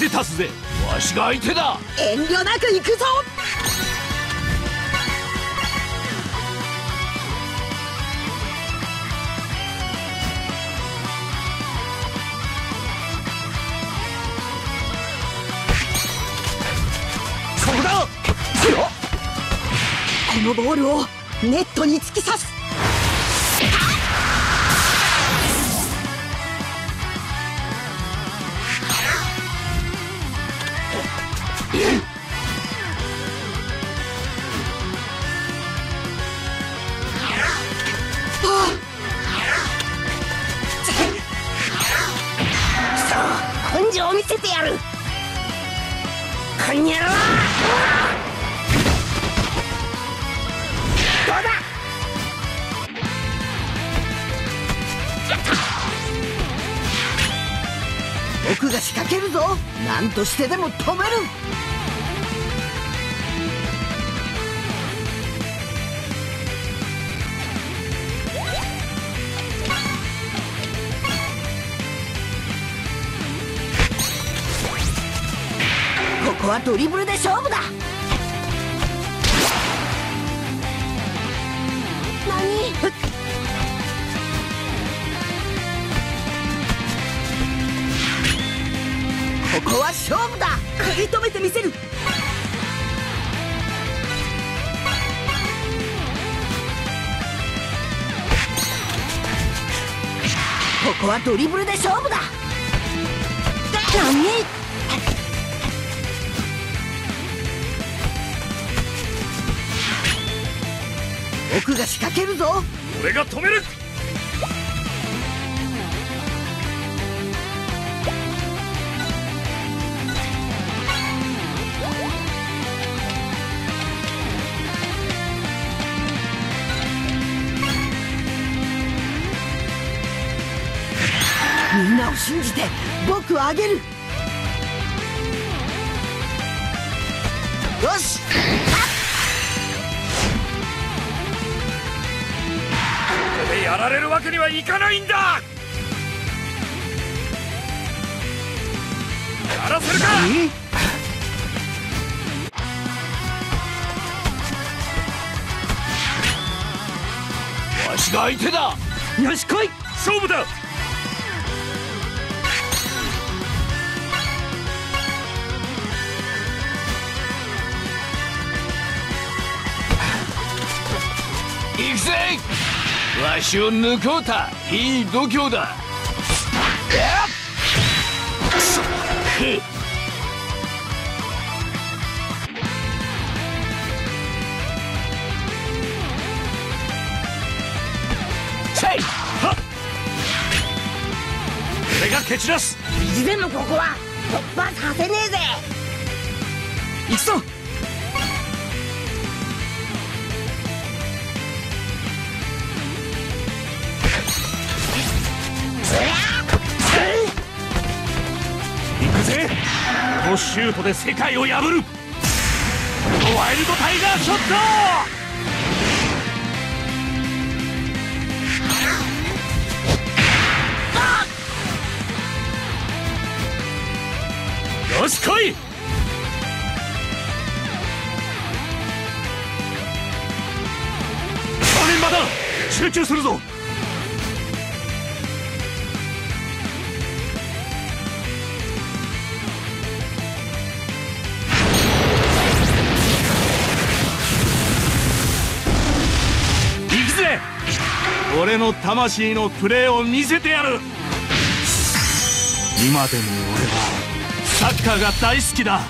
で立つぜ。わしが相手だ。 遠慮なく行くぞ。 そうだ。 このボールをネットに突き刺す。 根性を見せてやる。こんにゃろ。どうだ。 僕が仕掛けるぞ。何としてでも止める。ここはドリブルで勝負だ。 何？ ここは勝負だ。食い止めてみせる。ここはドリブルで勝負だ。何？僕が仕掛けるぞ。 俺が止める。 みんなを信じて僕をあげる。よし。 これでやられるわけにはいかないんだ。やらせるか。わしが相手だ。 よし来い。 勝負だ。行くぜ。わしを抜こうた。いい度胸だ。俺が蹴散らす。 意地でもここは突破させねえぜ。 行くぞ。 行くぜ。このシュートで世界を破る。ワイルドタイガーショット。よし来い。正念場だ。集中するぞ。行くぜ。俺の魂のプレーを見せてやる。今でも俺はサッカーが大好きだ。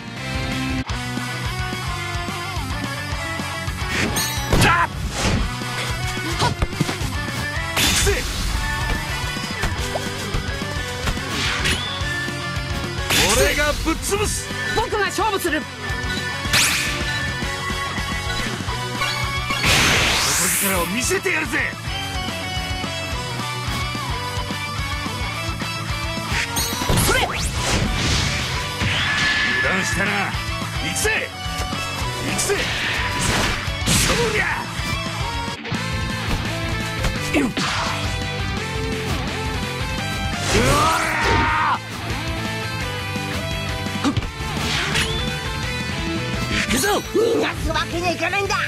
俺がぶっ潰す。 僕が勝負する。 底力を見せてやるぜ。 それ。 油断したな。行くぜ。行くぜ。そりゃ。よっ。うわー。 けにはいかないんだ。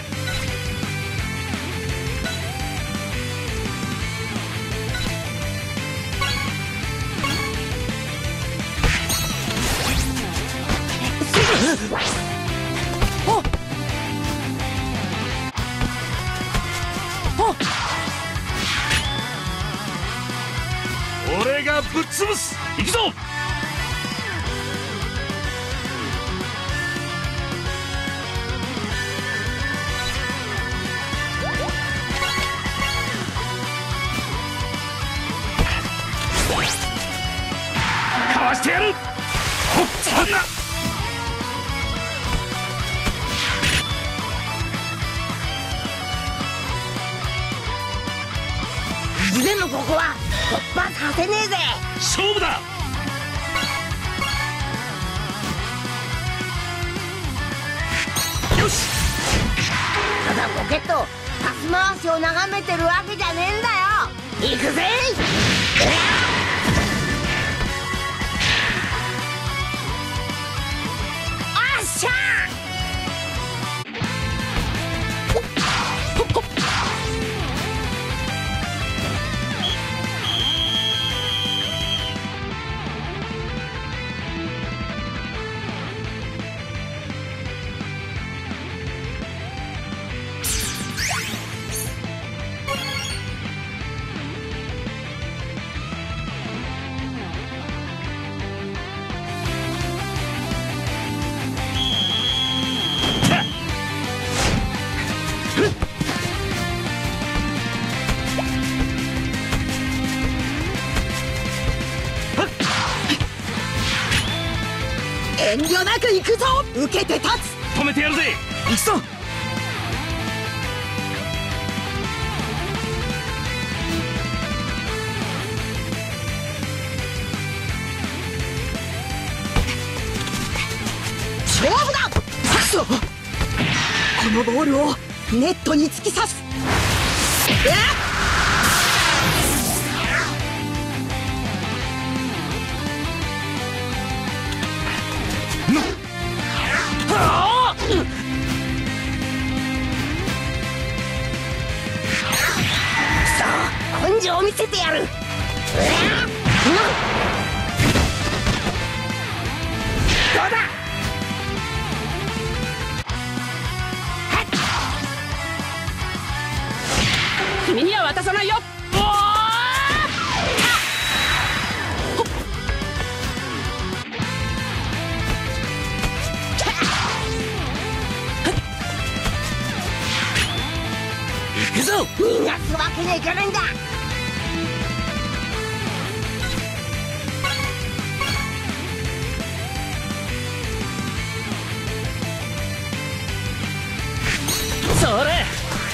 俺がぶっ潰す。行くぞ。かわしてやる。ほっそんな。 でもここは突破させねえぜ。 勝負だ。よし。 ただポケットパス回しを眺めてるわけじゃねえんだよ。行くぜ。あっしゃ遠慮なく行くぞ。受けて立つ。 止めてやるぜ。 行くぞ。 勝負だ。 くそ、このボールをネットに突き刺す。 根性を見せてやる。どうだ。君には渡さないよ。 行くぞ。 逃がすわけにはいかないんだ。 それ。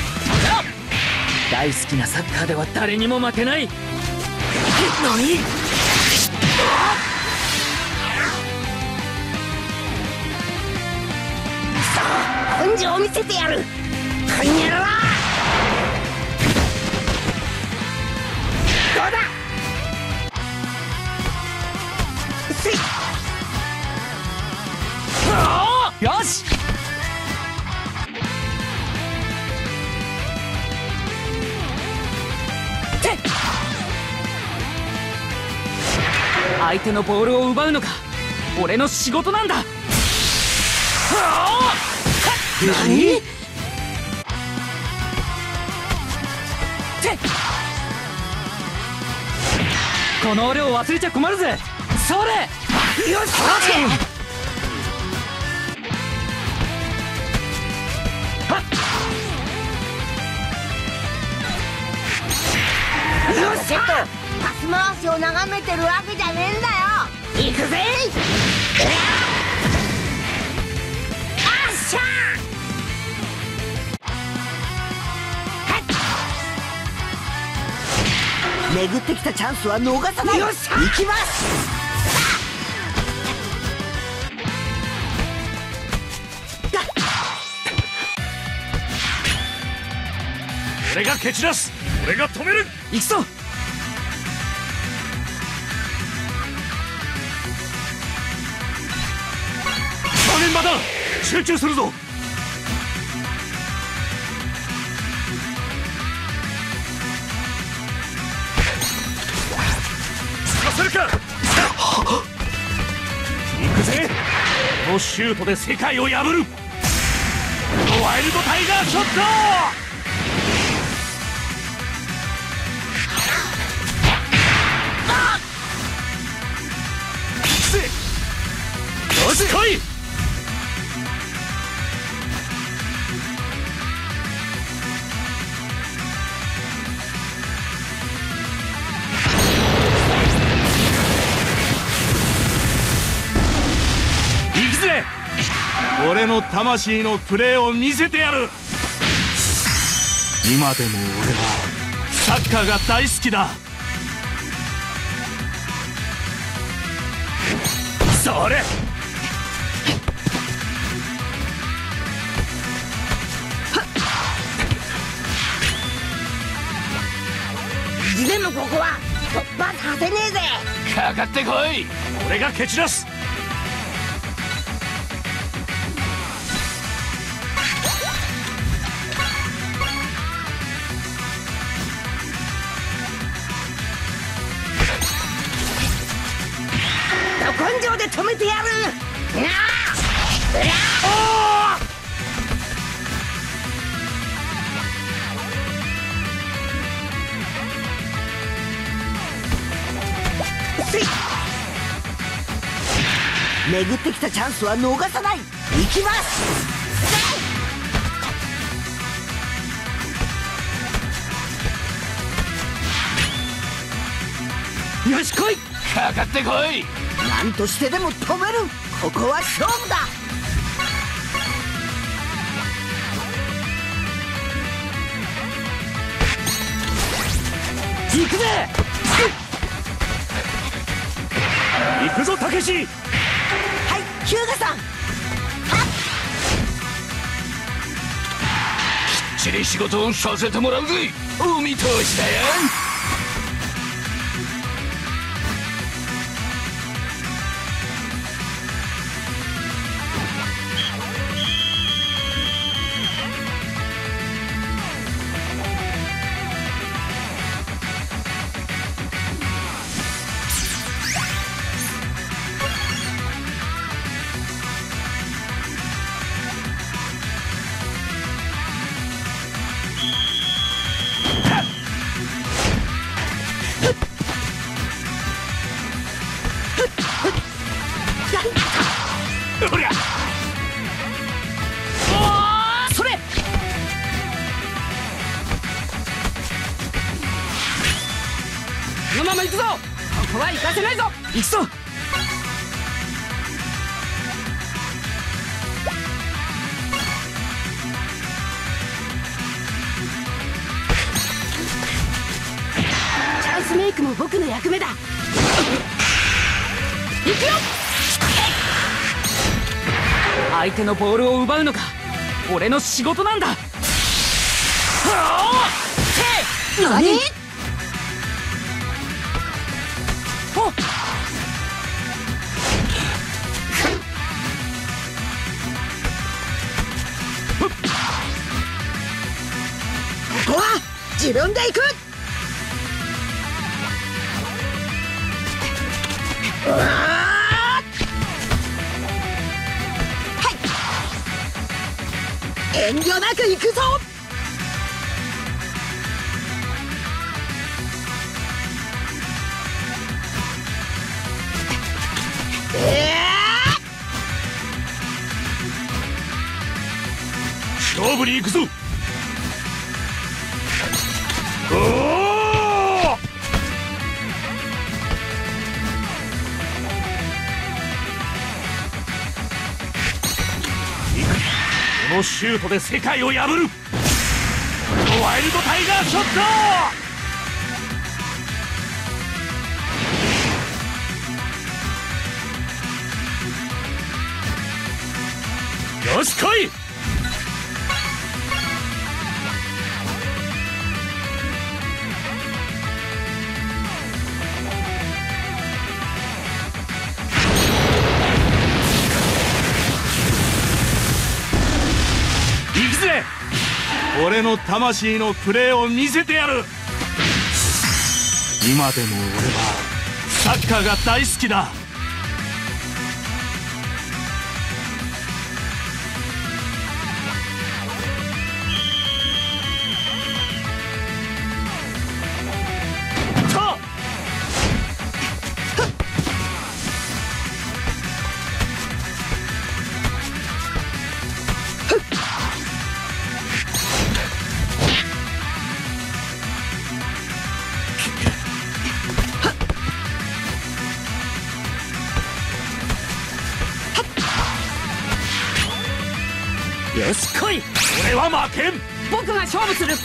大好きなサッカーでは誰にも負けない。何？ 根性を見せてやる。こんにゃろ。どうだ。せい。 よし。相手のボールを奪うのが俺の仕事なんだ。何？この俺を忘れちゃ困るぜ。それ。よし。 よっしゃ。パス回しを眺めてるわけじゃねえんだよ。行くぜ。あっしゃ。 巡ってきたチャンスは逃さない。 よっしゃ。 行きます。 俺が蹴散らす。俺が止める。 行くぞ。 正念場だ。集中するぞ。 せるか。行くぜ。このシュートで世界を破る。ワイルドタイガーショット。よし来い。行くぜ。俺の魂のプレーを見せてやる。今でも俺はサッカーが大好きだ。それ。 でもここは突破させねえぜ。 かかってこい。俺が蹴散らす。 ど根性で止めてやる。なあ、巡ってきたチャンスは逃さない。行きます。 よし来い。かかってこい。 何としてでも止める。ここは勝負だ。 行くぜ。行くぞたけし。 はい、日向さん。 きっちり仕事をさせてもらうぜ。お見通しだよ。おりゃ。 それ。このまま行くぞ。ここは行かせないぞ。 行くぞ。 チャンスメイクも僕の役目だ。行くよ。 相手のボールを奪うのが俺の仕事なんだ。 何？ おっ、 ここは自分で行く。うわー、遠慮なく行くぞ。 勝負に行くぞ。おお。このシュートで世界を破る。ワイルドタイガーショット。よし来い。行くぜ。俺の魂のプレーを見せてやる。今でも俺はサッカーが大好きだ。よし来い。俺は負けん。 僕が勝負する。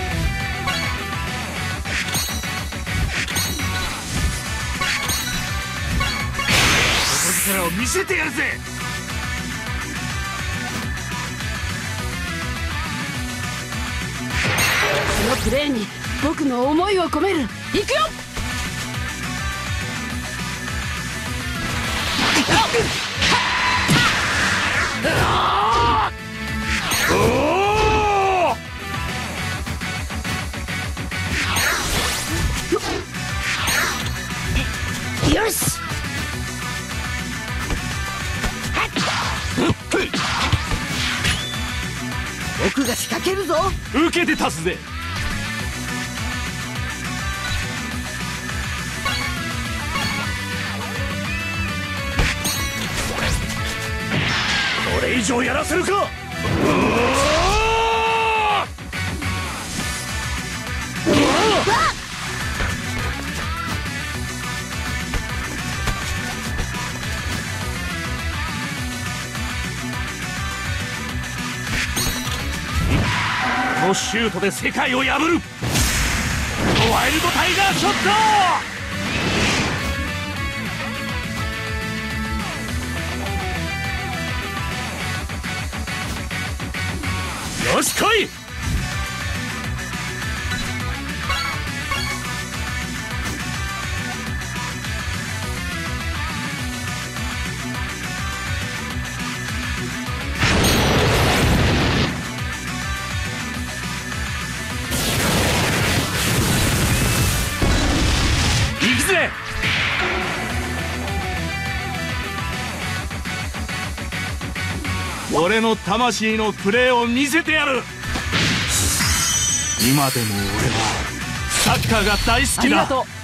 底力を見せてやるぜ。 このプレーに僕の思いを込める。行くよ。 よし。僕が仕掛けるぞ。 受けて立つぜ。これ以上やらせるか。このシュートで世界を破る。ワイルドタイガーショット。よし来い。行くぜ。俺の魂のプレーを見せてやる。今でも俺はサッカーが大好きだ。 ありがとう。